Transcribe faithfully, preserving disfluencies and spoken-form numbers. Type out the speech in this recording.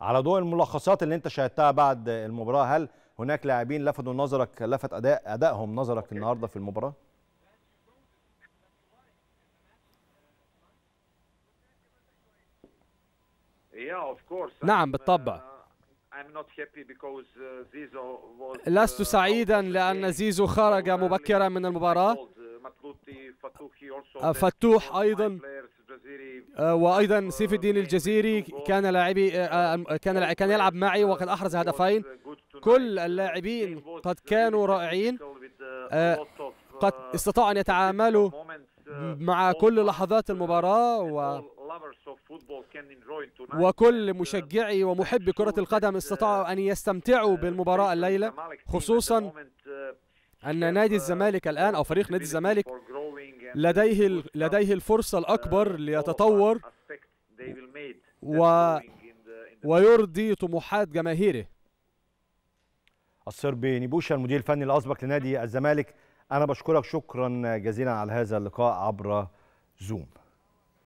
على ضوء الملخصات اللي انت شاهدتها بعد المباراه، هل هناك لاعبين لفتوا نظرك، لفت اداء ادائهم نظرك النهارده في المباراه؟ نعم بالطبع. لست سعيدا لأن زيزو خرج مبكرا من المباراة. فتوح أيضا وأيضا سيف الدين الجزيري كان لاعبي كان كان يلعب معي وقد أحرز هدفين. كل اللاعبين قد كانوا رائعين، قد استطاعوا أن يتعاملوا مع كل لحظات المباراة، و وكل مشجعي ومحبي كرة القدم استطاعوا أن يستمتعوا بالمباراة الليلة، خصوصا أن نادي الزمالك الآن أو فريق نادي الزمالك لديه لديه الفرصة الأكبر ليتطور و ويرضي طموحات جماهيره. الصربي نبوشة المدير الفني الأسبق لنادي الزمالك، أنا بشكرك شكرا جزيلا على هذا اللقاء عبر زوم.